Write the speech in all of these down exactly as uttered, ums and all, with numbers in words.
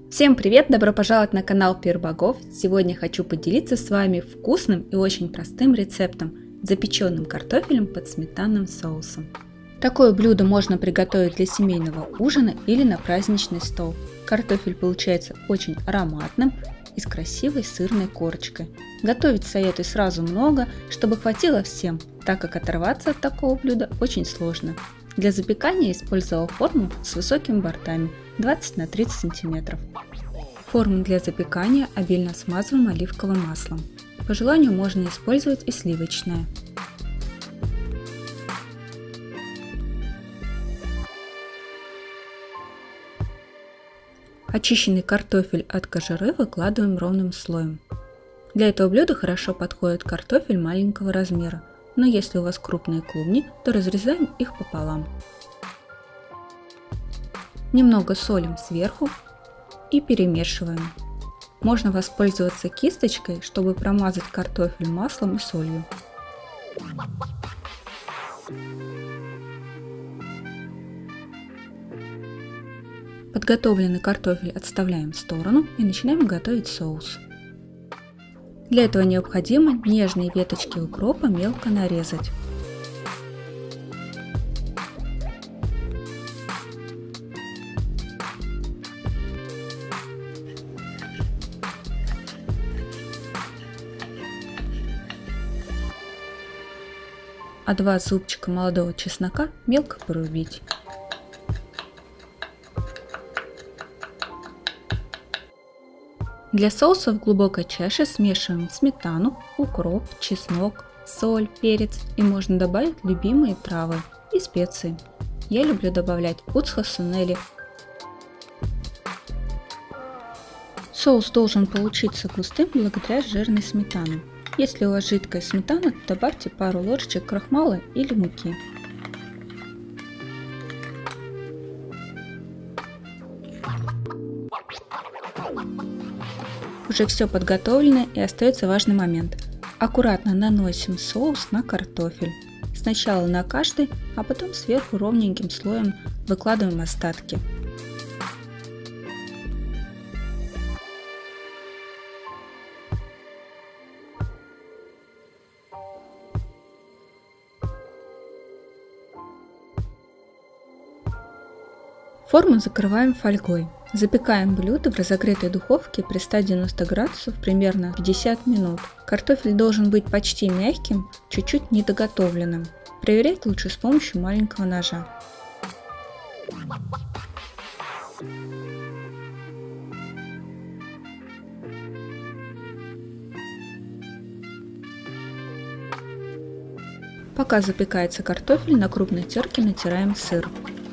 Всем привет! Добро пожаловать на канал Пирбогов. Сегодня хочу поделиться с вами вкусным и очень простым рецептом – запеченным картофелем под сметанным соусом. Такое блюдо можно приготовить для семейного ужина или на праздничный стол. Картофель получается очень ароматным и с красивой сырной корочкой. Готовить советую сразу много, чтобы хватило всем, так как оторваться от такого блюда очень сложно. Для запекания использовала форму с высокими бортами двадцать на тридцать сантиметров. Форму для запекания обильно смазываем оливковым маслом. По желанию можно использовать и сливочное. Очищенный картофель от кожуры выкладываем ровным слоем. Для этого блюда хорошо подходит картофель маленького размера, но если у вас крупные клубни, то разрезаем их пополам. Немного солим сверху и перемешиваем. Можно воспользоваться кисточкой, чтобы промазать картофель маслом и солью. Подготовленный картофель отставляем в сторону и начинаем готовить соус. Для этого необходимо нежные веточки укропа мелко нарезать. А два зубчика молодого чеснока мелко порубить. Для соуса в глубокой чаше смешиваем сметану, укроп, чеснок, соль, перец и можно добавить любимые травы и специи. Я люблю добавлять уцхо-сунели. Соус должен получиться густым благодаря жирной сметане. Если у вас жидкая сметана, то добавьте пару ложечек крахмала или муки. Уже все подготовлено, и остается важный момент. Аккуратно наносим соус на картофель. Сначала на каждый, а потом сверху ровненьким слоем выкладываем остатки. Форму закрываем фольгой. Запекаем блюдо в разогретой духовке при ста девяноста градусах примерно пятьдесят минут. Картофель должен быть почти мягким, чуть-чуть недоготовленным. Проверять лучше с помощью маленького ножа. Пока запекается картофель, на крупной терке натираем сыр.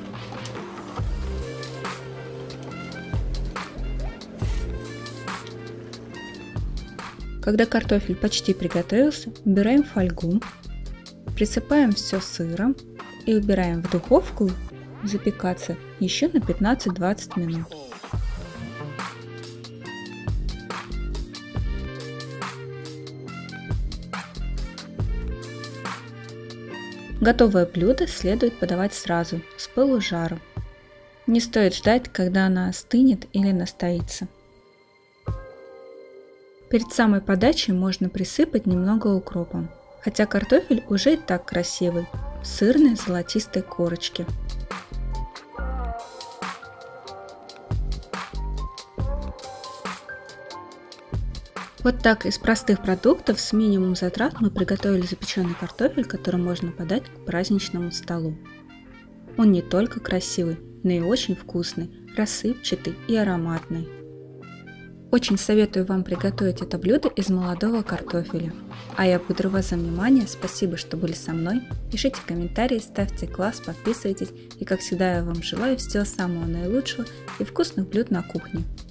Когда картофель почти приготовился, убираем фольгу, присыпаем все сыром и убираем в духовку запекаться еще на пятнадцать-двадцать минут. Готовое блюдо следует подавать сразу, с пылу с жару. Не стоит ждать, когда она остынет или настоится. Перед самой подачей можно присыпать немного укропом, хотя картофель уже и так красивый, в сырной золотистой корочке. Вот так из простых продуктов с минимумом затрат мы приготовили запеченный картофель, который можно подать к праздничному столу. Он не только красивый, но и очень вкусный, рассыпчатый и ароматный. Очень советую вам приготовить это блюдо из молодого картофеля. А я благодарю вас за внимание, спасибо, что были со мной. Пишите комментарии, ставьте класс, подписывайтесь. И как всегда я вам желаю всего самого наилучшего и вкусных блюд на кухне.